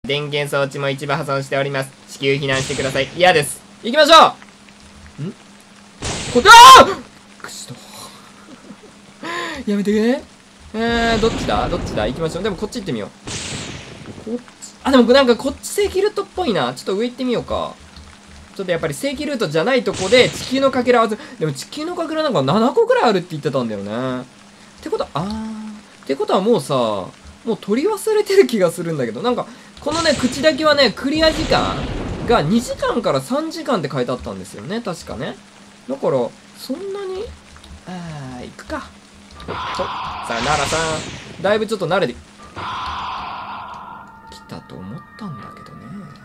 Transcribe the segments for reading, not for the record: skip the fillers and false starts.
電源装置も一部破損しております。至急避難してください。嫌です。行きましょう。あーくしと。やめてね。どっちだ行きましょう。でもこっち行ってみよう。こっち。あ、でもなんかこっち正規ルートっぽいな。ちょっと上行ってみようか。ちょっとやっぱり正規ルートじゃないとこで地球のかけらはず、でも地球のかけらなんか7個くらいあるって言ってたんだよね。ってことは、ってことはもうさ、もう取り忘れてる気がするんだけど、なんか、このね、口だけはね、クリア時間が2時間から3時間って書いてあったんですよね、確かね。だから、そんなに、行くか。さあ、奈良さん、だいぶちょっと慣れて、来たと思ったんだけどね。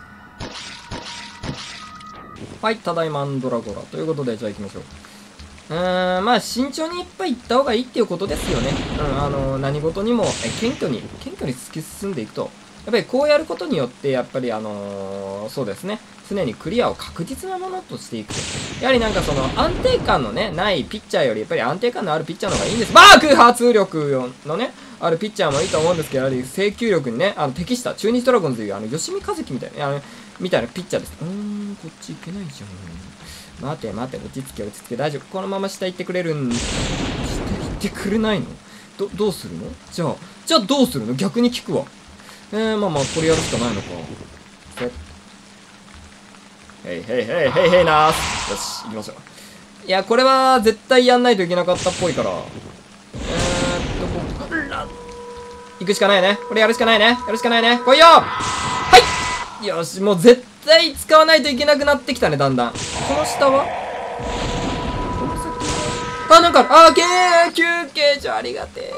はい、ただいまアンドラゴラ。ということで、じゃあ行きましょう。まあ、慎重にいっぱい行った方がいいっていうことですよね。何事にも、謙虚に突き進んでいくと。やっぱりこうやることによって、やっぱりそうですね。常にクリアを確実なものとしていくと。やはりなんかその安定感のね、ないピッチャーより、やっぱり安定感のあるピッチャーの方がいいんです。爆発力のね、あるピッチャーもいいと思うんですけど、やはり制球力にね、適した、中日ドラゴンズという、吉見和樹みたいな、みたいなピッチャーです。こっち行けないじゃん。待て、落ち着け、大丈夫。このまま下行ってくれるん、下行ってくれないの？どうするの？じゃあどうするの？逆に聞くわ。まあこれやるしかないのか。へいナース。よし、行きましょう。いや、これは絶対やんないといけなかったっぽいから。行くしかないね。これやるしかないね。来いよ！はいよし、もう絶対使わないといけなくなってきたね、だんだん。この下はこの先はなんか、休憩所ありがてえ。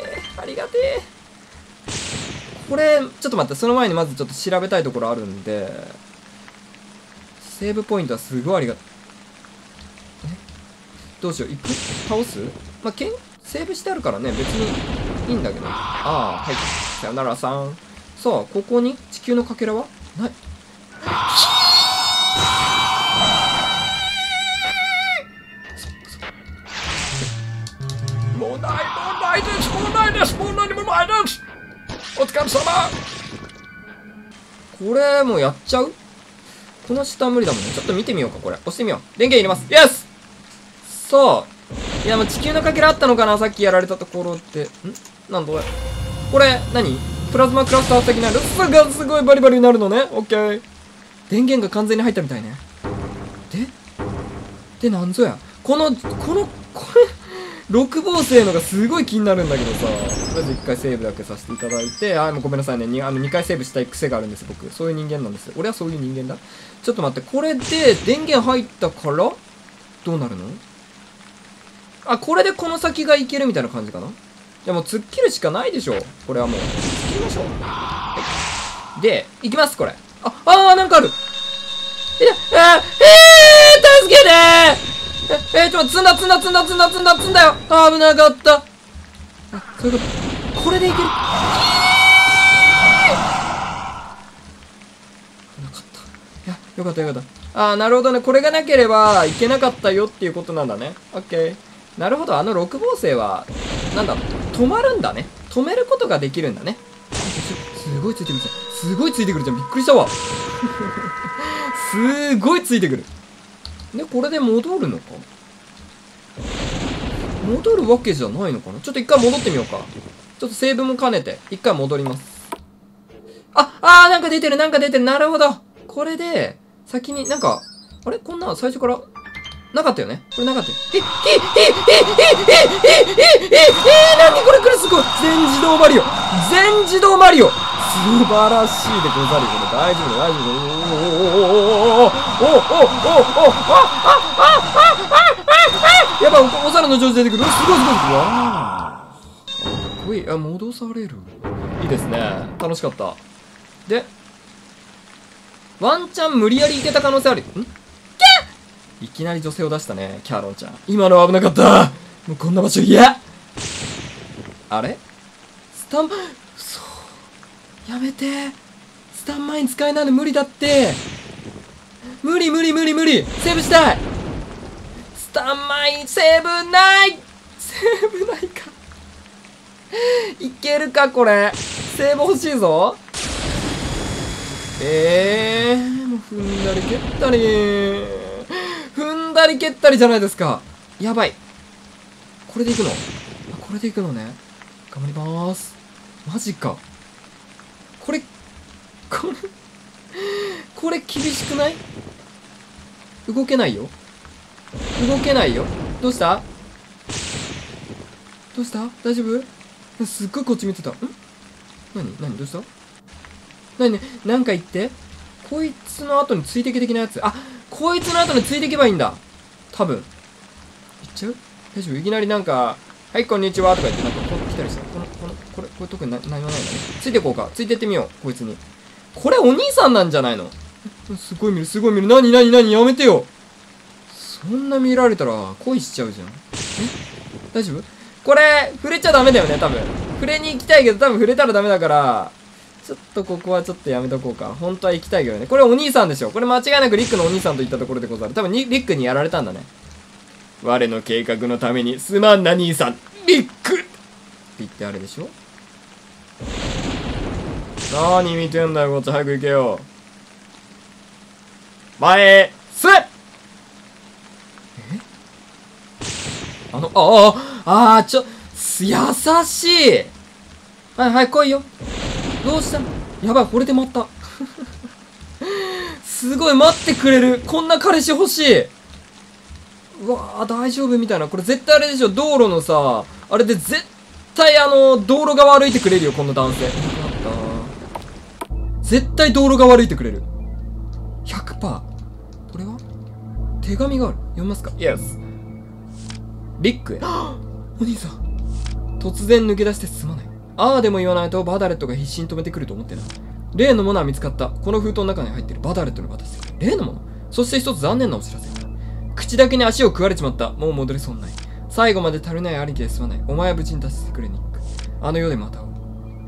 これ、ちょっと待って、その前にまずちょっと調べたいところあるんで、セーブポイントはすごいありが、どうしよう、行く？倒す？まあ、セーブしてあるからね、別にいいんだけど。はい。さよならさん。さあ、ここに地球のかけらはない。もうないです。もう何もないです。お疲れ様。これ、もうやっちゃう？この下無理だもんね。ちょっと見てみようか、これ。押してみよう。電源入れます。イエス！さあ。いや、もう地球のかけらあったのかな？さっきやられたところって。なんだこれ、何？プラズマクラスター的なルスがすごいバリバリになるのね。オッケー。電源が完全に入ったみたいね。で、なんぞや。これ、六芒星のがすごい気になるんだけどさ。とりあえず1回セーブだけさせていただいて、もうごめんなさいね。2回セーブしたい癖があるんです、僕。そういう人間なんです。俺はそういう人間だ。ちょっと待って、これで電源入ったから、どうなるの？これでこの先がいけるみたいな感じかな？じゃあもう突っ切るしかないでしょ。これはもう。突っ切りましょう。はい。で、行きます、これ。なんかある。助けてちょっと積んだよ。危なかった。そういうこと。これでいける。危なかった。いや、よかった。なるほどね。これがなければいけなかったよっていうことなんだね。オッケー。なるほど。六芒星は、なんだ、止まるんだね。止めることができるんだね。すごいついてくるじゃん。びっくりしたわ。すごいついてくる。で、これで戻るのか？戻るわけじゃないのかな？ちょっと一回戻ってみようか。ちょっとセーブも兼ねて、一回戻ります。なんか出てる。なるほど。これで、先になんか、あれこんな最初から、なかったよね？これなかったよ。何これすごい！全自動マリオ！素晴らしいでござるよ。大丈夫。やばい、お猿の上手出てくる。すごい。わー。かっこいい。戻される。いいですね。楽しかった。で、ワンチャン無理やりいけた可能性ある。いきなり女性を出したね、キャロンちゃん。今のは危なかった。もうこんな場所嫌。あれ？嘘。やめて。スタンマイン使えないの無理だって。無理。セーブしたい。スタンマインセーブないか。いけるか、これ。セーブ欲しいぞ。 もう踏んだり蹴ったり。踏んだり蹴ったりじゃないですか。やばい。これでいくの？これでいくのね。頑張りまーす。マジか。これ厳しくない？動けないよ。動けないよ。どうした？どうした？大丈夫？すっごいこっち見てた。何どうした？なんか言って。こいつの後についてけ的なやつ。あ、こいつの後についてけばいいんだ。多分。行っちゃう？大丈夫？いきなりなんか、はい、こんにちはとか言ってなんかこう来たりした。これ特に何もないんだね。ついてこうか。ついてってみよう。こいつに。これお兄さんなんじゃないの？すごい見る。何やめてよ。そんな見られたら恋しちゃうじゃん。大丈夫？これ、触れちゃダメだよね、多分。触れに行きたいけど、多分触れたらダメだから、ちょっとここはちょっとやめとこうか。本当は行きたいけどね。これお兄さんでしょ。これ間違いなくリックのお兄さんと言ったところでござる。多分リックにやられたんだね。我の計画のためにすまんな兄さん、リックって言ってあれでしょ。何見てんだよ、こっち早く行けよ。前へ進め。優しい。はい、来いよ。どうした？やばい、惚れてまった。すごい、待ってくれる。こんな彼氏欲しい。うわー、大丈夫みたいな。これ絶対あれでしょ。道路のさ、あれで絶対道路側歩いてくれるよ、この男性。絶対道路側歩いてくれる。100%。これは手紙がある。読みますか？ Yes。リックへ。お兄さん。突然抜け出してすまない。ああでも言わないとバダレットが必死に止めてくると思ってな。例のものは見つかった。この封筒の中に入っているバダレットに渡してくれ。例のもの？そして一つ残念なお知らせ。口だけに足を食われちまった。もう戻れそうにない。最後まで足りない兄貴ですまない。お前は無事に出してくれ、ニック。あの世でまた会おう。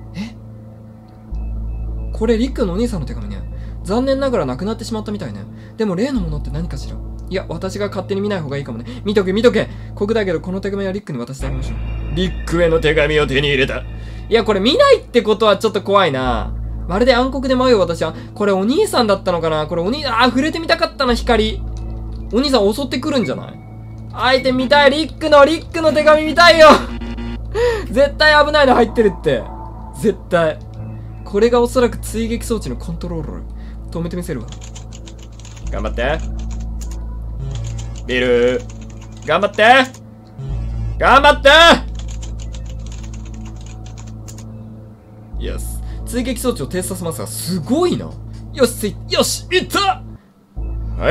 これリックのお兄さんの手紙ね。残念ながらなくなってしまったみたいね。でも例のものって何かしら？いや、私が勝手に見ない方がいいかもね。見とけ。酷だけどこの手紙はリックに渡してあげましょう。リックへの手紙を手に入れた。いや、これ見ないってことはちょっと怖いな。まるで暗黒で迷う私は。これお兄さんだったのかな？これ触れてみたかったな、光。お兄さん襲ってくるんじゃない？相手見たい。リックの手紙見たいよ。絶対危ないの入ってるって。絶対。これがおそらく追撃装置のコントロール。止めてみせるわ。頑張って。ビル。頑張ってよし。追撃装置を停止させますが、すごいな。よし、いったはい。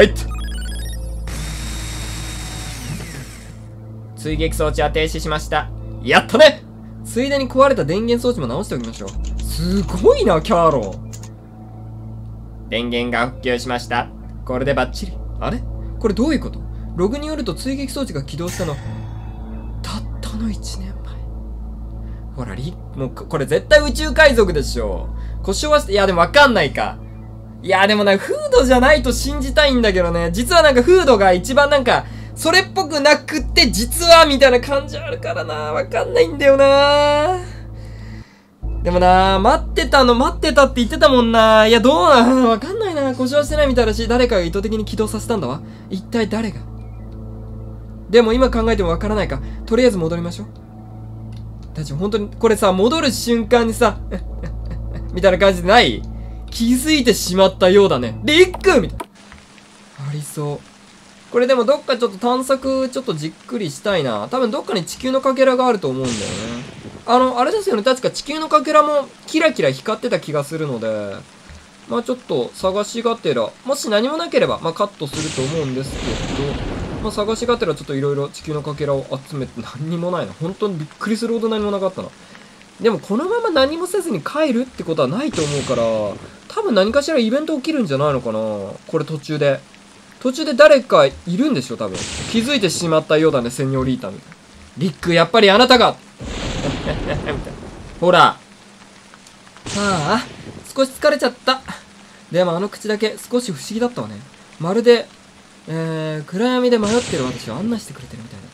追撃装置は停止しました。やったね。ついでに壊れた電源装置も直しておきましょう。すごいな、キャーロ。電源が復旧しました。これでバッチリ。あれ？これどういうこと？ログによると追撃装置が起動したの、たったの1年前。ほら、もう、これ絶対宇宙海賊でしょ。故障はして、いや、でもわかんないか。いや、でもフードじゃないと信じたいんだけどね。実はフードが一番それっぽくなくって、実は、みたいな感じあるからな。わかんないんだよな。でもな、待ってたって言ってたもんな。いや、どうな、わかんないな。故障してないみたいだし、誰かが意図的に起動させたんだわ。一体誰が？でも今考えてもわからないか。とりあえず戻りましょう。大丈夫、本当に、これさ、戻る瞬間にさ、みたいな感じでない？気づいてしまったようだね。リックみたいな。ありそう。これでもどっかちょっと探索ちょっとじっくりしたいな。多分どっかに地球のかけらがあると思うんだよね。あれですよね。確か地球のかけらもキラキラ光ってた気がするので、まあちょっと探しがてら、もし何もなければ、まあカットすると思うんですけど、まあ探しがてらちょっといろいろ地球のかけらを集めて、何にもないな。本当にびっくりするほど何もなかったな。でもこのまま何もせずに帰るってことはないと思うから、多分何かしらイベント起きるんじゃないのかな。これ途中で誰かいるんでしょ、多分。気づいてしまったようだね、セニョリータみたいな。リック、やっぱりあなたがみたいな。ほら。少し疲れちゃった。でも口だけ少し不思議だったわね。まるで、暗闇で迷ってる私を案内してくれてるみたいだった。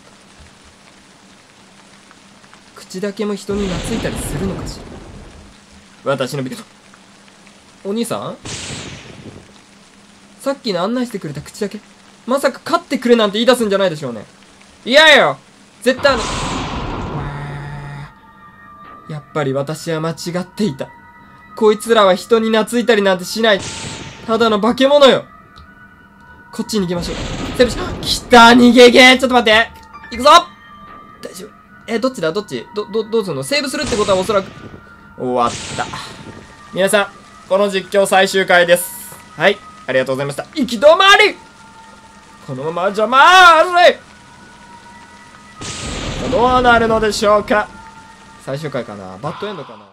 口だけも人に懐いたりするのかしら。私のお兄さん？ さっきの案内してくれた口だけ。まさか勝ってくれなんて言い出すんじゃないでしょうね。嫌よ絶対やっぱり私は間違っていた。こいつらは人に懐いたりなんてしない。ただの化け物よ。こっちに行きましょう。セーブし、来た逃げゲー。ちょっと待って。行くぞ大丈夫。どっちだどっちどうすんの？セーブするってことはおそらく、終わった。皆さん、この実況最終回です。はい。ありがとうございました。行き止まりこのままじゃまずいどうなるのでしょうか。最終回かなバッドエンドかな。